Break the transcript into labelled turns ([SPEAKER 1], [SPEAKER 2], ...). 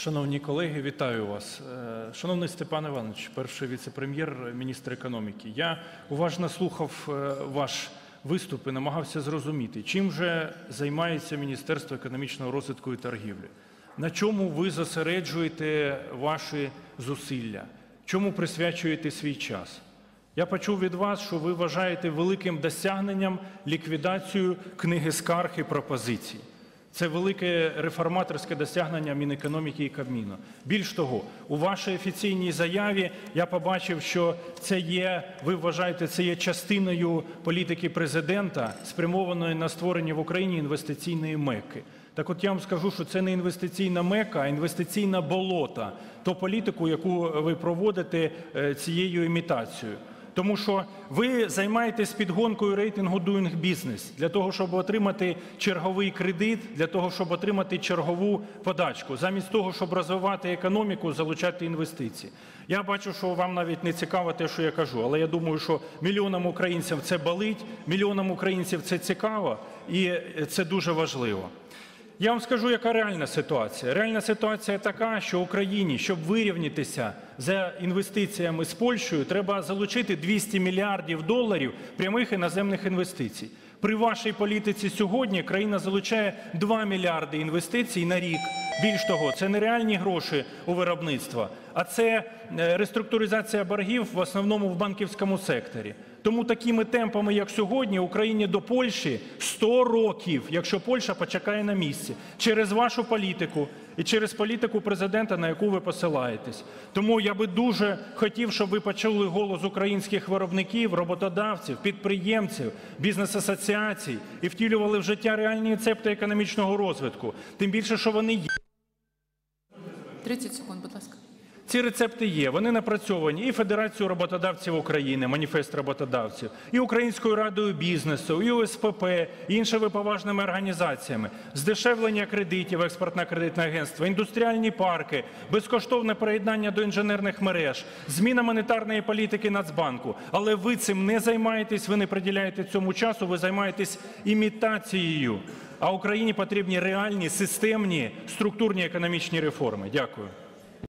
[SPEAKER 1] Шановні колеги, вітаю вас. Шановний Степан Іванович, перший віце-прем'єр, міністр економіки. Я уважно слухав ваш виступ і намагався зрозуміти, чим же займається Міністерство економічного розвитку і торгівлі. На чому ви зосереджуєте ваші зусилля? Чому присвячуєте свій час? Я почув від вас, що ви вважаєте великим досягненням ліквідацію книги скарг і пропозицій. Це велике реформаторське досягнення Мінекономіки і Кабміну. Більш того, у вашій офіційній заяві я побачив, що ви вважаєте, це є частиною політики президента, спрямованої на створення в Україні інвестиційної мекки. Так от я вам скажу, що це не інвестиційна мекка, а інвестиційна болота. Ту політику, яку ви проводите цією імітацією. Тому що ви займаєтесь підгонкою рейтингу Doing Business для того, щоб отримати черговий кредит, для того, щоб отримати чергову подачку, замість того, щоб розвивати економіку, залучати інвестиції. Я бачу, що вам навіть не цікаво те, що я кажу, але я думаю, що мільйонам українців це болить, мільйонам українців це цікаво і це дуже важливо. Я вам скажу, яка реальна ситуація. Реальна ситуація така, що Україні, щоб вирівнятися за інвестиціями з Польщею, треба залучити 200 мільярдів доларів прямих іноземних інвестицій. При вашій політиці сьогодні країна залучає 2 мільярди інвестицій на рік. Більш того, це не реальні гроші у виробництва, а це реструктуризація боргів в основному в банківському секторі. Тому такими темпами, як сьогодні, Україні до Польщі 100 років, якщо Польща почекає на місці. Через вашу політику і через політику президента, на яку ви посилаєтесь. Тому я би дуже хотів, щоб ви почули голос українських виробників, роботодавців, підприємців, бізнес-асоціацій і втілювали в життя реальні рецепти економічного розвитку. Тим більше, що вони є.
[SPEAKER 2] 30 секунд, будь ласка.
[SPEAKER 1] Ці рецепти є, вони напрацьовані і Федерацією роботодавців України, маніфест роботодавців, і Українською радою бізнесу, і УСПП, і іншими поважними організаціями. Здешевлення кредитів, експортно-кредитне агентство, індустріальні парки, безкоштовне приєднання до інженерних мереж, зміна монетарної політики Нацбанку. Але ви цим не займаєтесь, ви не приділяєте цьому часу, ви займаєтесь імітацією. А Україні потрібні реальні, системні, структурні економічні реформи. Дякую.